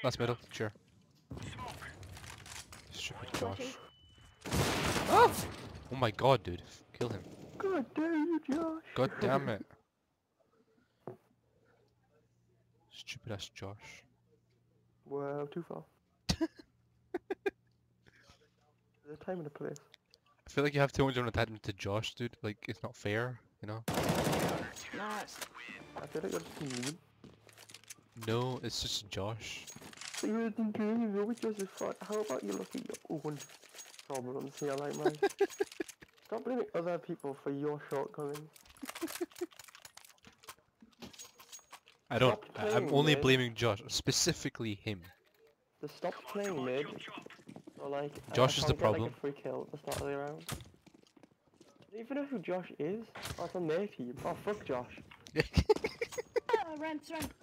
Last middle, sure. Stupid Josh. Joshy. Ah! Oh my god, dude. Kill him. God damn you, Josh. God damn it. Stupid ass Josh. Wow, too far. There's a time and a place. I feel like you have too much of an attachment to Josh, dude. Like, it's not fair, you know? Nice. I feel like you're just mean. No, it's just Josh. But you're thinking, you're with Joseph Ford. How about you look at your own problems here, like mine? Stop blaming other people for your shortcomings. I don't. Stop I'm playing, only mate. blaming Josh. Specifically him. Just stop playing mid. Or like, Josh I is the can't get, like, problem. a free kill at the start of the round. Do you even know who Josh is? Oh, it's on their team. Oh, fuck Josh. Run.